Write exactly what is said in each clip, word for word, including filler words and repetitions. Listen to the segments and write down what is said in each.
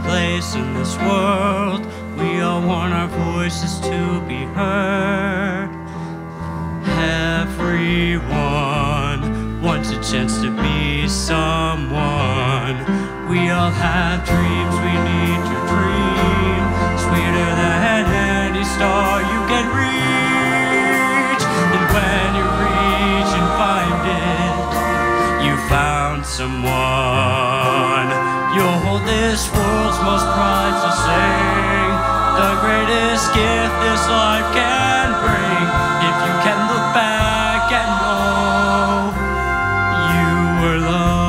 place in this world. We all want our voices to be heard. Everyone wants a chance to be someone. We all have dreams, we need to dream. Sweeter than any star you can reach. And when you reach and find it, you found someone. You'll hold this world's most priceless thing, the greatest gift this life can bring. If you can look back and know you were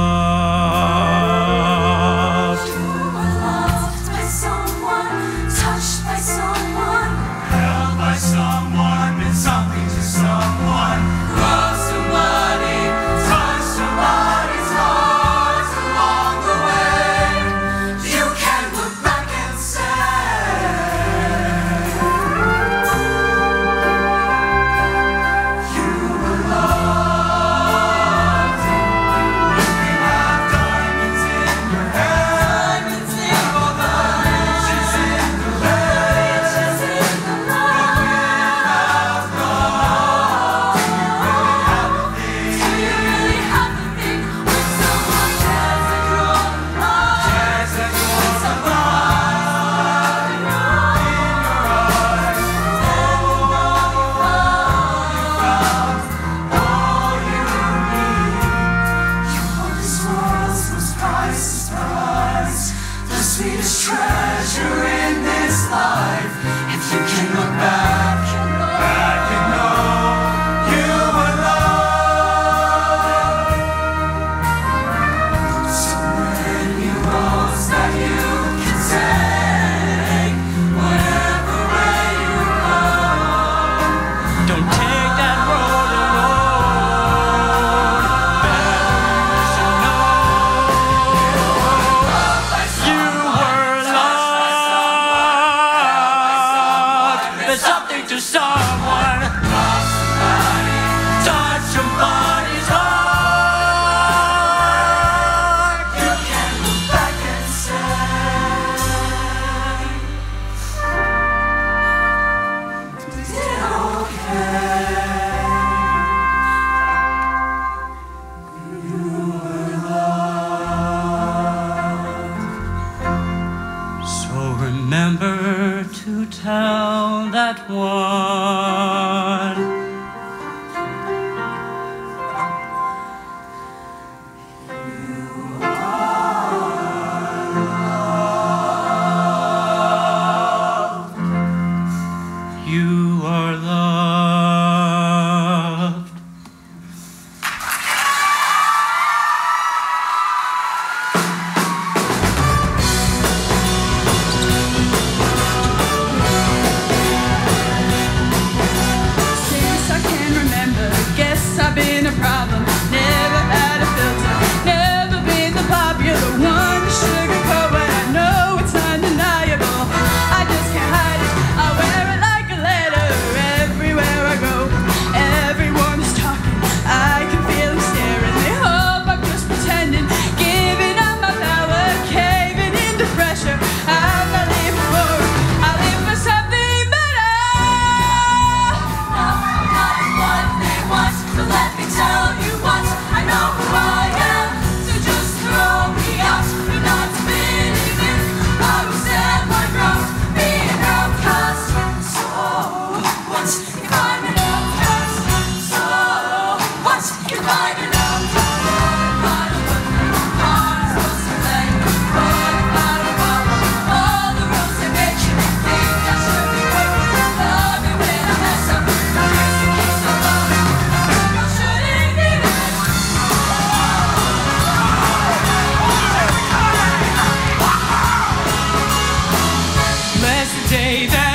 loved. You were loved by someone, touched by someone, held by someone, meant something to someone. Loved somebody, touched somebody's heart along the way. You can look back and say you were loved. You can have diamonds in your hair, diamonds in all the riches in the land, riches in the but love. without love, do you really have a Do thing? you really have the thing when someone cares that you're alive? Cares that you're alive in your eyes. All you need. You hold this world's most priceless prize, the sweetest treasure in this life. If you can look back, back and know you were loved. So many roads that you can take, whatever way you go. Don't take that road alone. Better you should know you were loved. There's something to someone. Touch somebody's heart. You can look back and say So remember to tell that one you are loved. Since I can remember, guess I've been a problem. Never had a filter, never been the popular one to sugarcoat what I know it's undeniable. I just can't hide it, I wear it like a letter everywhere I go. Everyone's talking, I can feel them staring. They hope I'm just pretending, giving up my power, caving into pressure. I'm not living for it, I live for something better. Not what they want, so let me tell you what I know who I am. So just throw me out, you're not spinning in. I will stand my ground, be an outcast. So what if I'm an outcast? So what if I'm an outcast? What if I don't look like I'm supposed to play? What if I don't follow all the rules that make you think I should be perfect? Love me when I mess up, refuse to keep so low. I shouldn't need it. Bless the day that